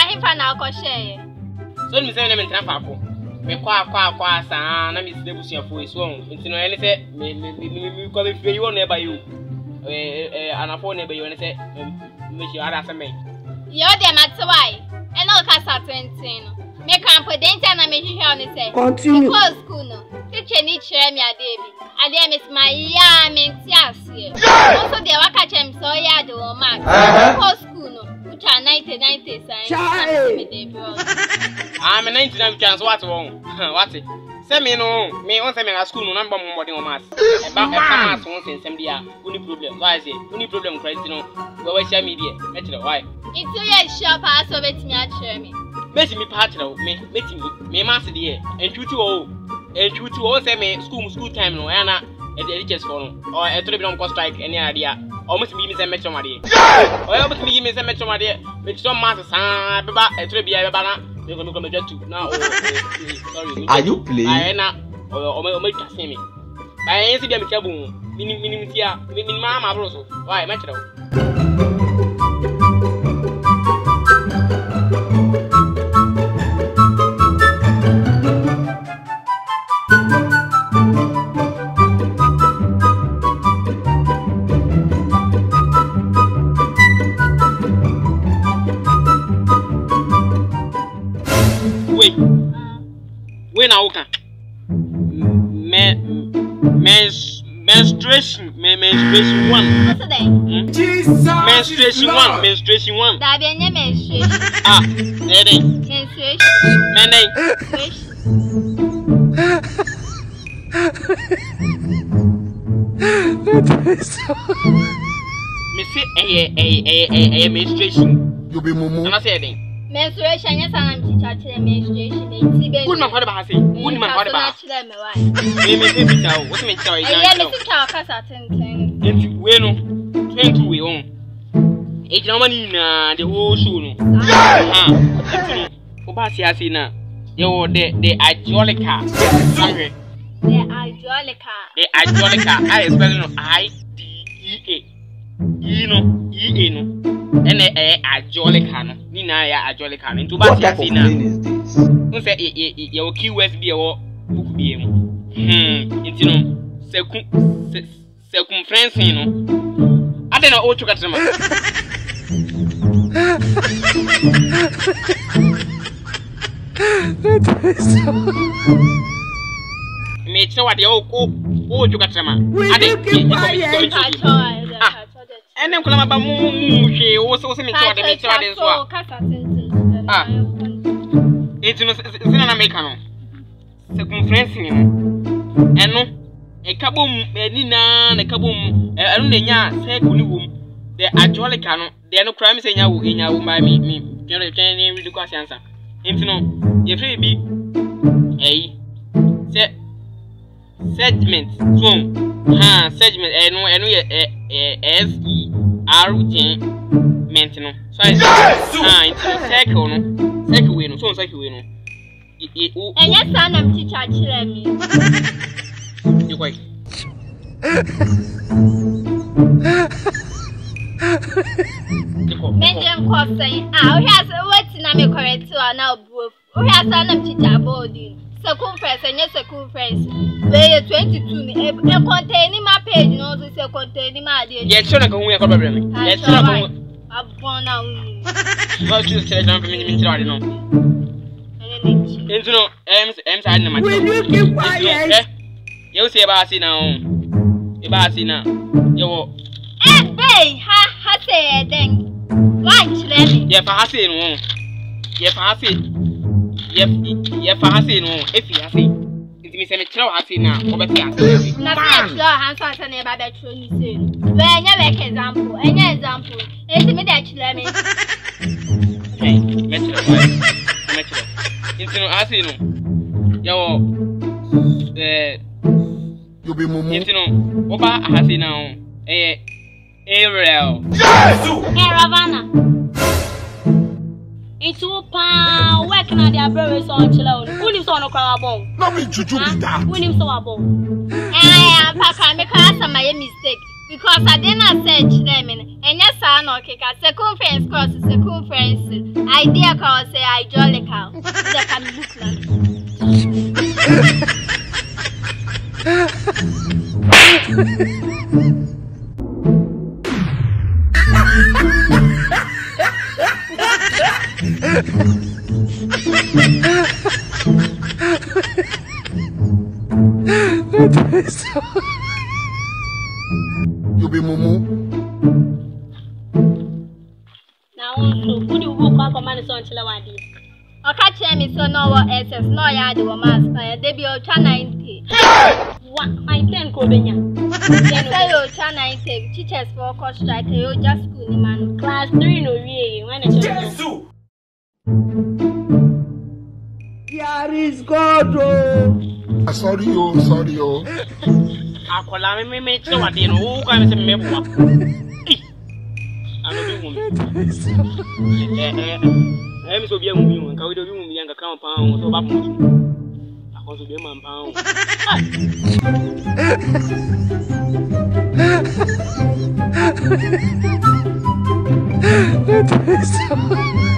him for now ko share. So me say na me ntra faako. Me kwa sa na me sidebu siafo so nti no ene say me ko be fie you na eba you. Anafo na eba you ene say me shi ara say me. Yo dem at why? E no ka sa 20 no. Me kan put denta na me hihwe on say. Continue. Because school no. Teacher ni chere me ade bi. Ade miss my ya me ntiase. Also dey waka chem so ya de o mark. Because school no. Ucha 90 sign. Me dey bro. Me 99 chance what won. What? Say me no. Me on say me na school no na mbom mbodi o mass. E ba mass won sensem dia. Uni problem. Why say? Uni problem Christ no. We we share media. Me tell why? It's your shop as so betimi a chere me. Meti me partner me me mass dey. Entwuti wo. Entwuti wo say me school time no ya na e dey just for no. Or e to be no strike any idea. Almost me say metro made. Or almost me say metro made. Me to mass san beba e to be e beba na. Me go me just now. Sorry. Are you playing? I na o me just me. I ain't see them chabu. Minim tia. Minim mama bro so. Why metro? When I walk, menstruation one. What's the day? Jesus. Menstruation one. That be any menstruation. Menstruation. Me say menstruation. You be mumu. I'm say that. Menstruation, yes, I'm teaching menstruation. Good man, what about say? Good man, what about? Me tell. What's me tell you? I am a casa 10. It's we no 22 we on. It's no money na the whole show no. Oba si asi na. Yo the Ajolica. The Ajolica. I spell no IDEA. E no. Ene Ajolica no. Ni na ya Ajolica no. Ntu ba si asi na. Who say your key USB or book be mu. Nti no circumference no. Ade na o chuka tema. Me tell what the o chuka tema. Ade ene nkola ba mu hwe o so me tell what me tell ade so a. Nti no sina na make no. Circumference no. Eno ekabom ni na ekabom eno na nya circle ni wom. The Ajolica no. The no crime say nya wo by me. Tell ni really kwase answer. Nti no ye free bi segment so segment eno ye SERGMENT no so I circle no circle we no so circle we no and yes I am teacher chire me you boy Medium course saying we has what na me correct to na obuo we has am teacher boarding circumference and yes circumference we 22 ni e contain my page no so say contain my dey ye try na ko hu ya ko problem ye try na ko abon na hu no choose tell them me try no into no em side na ma Will you keep quiet? You say ba si na o e ba si na ye wo hey ha say then lunch let ye fa ha say no ye fa ha say ye fa ha say no e fi ha say nti me say me try ha say na wo be ti ase na say try ha so na e ba be try ni say we nya make example enya example enti me dey try me hey me try nti no ha say no ye wo You be mumu. nti no wo ba ha say na o Ariel. Jesus! Ravana. It's pa working at their brewery so chilo. Who lives on a crabon? Not me Juju be that. Who lives on a bone? I am Paka make us my mistake. Because I didn't search them and yes, I know circumference cross circumference. Idea call say I jolly cow. They can look like. You be mumu. Now, who do you walk on man son till I did? O catch me so no SS no ya the woman they be ultra 90. What my 10 Kobenya? Say ultra 90 teachers for course strike you just school man Class 3 no way when it's Juju. Here is God. Oh. Sorry, oh, sorry, oh. Akola me me tell what they know. Who can say me? I'm so be a movie and carry the room young account pound so back. I want to be a man pound.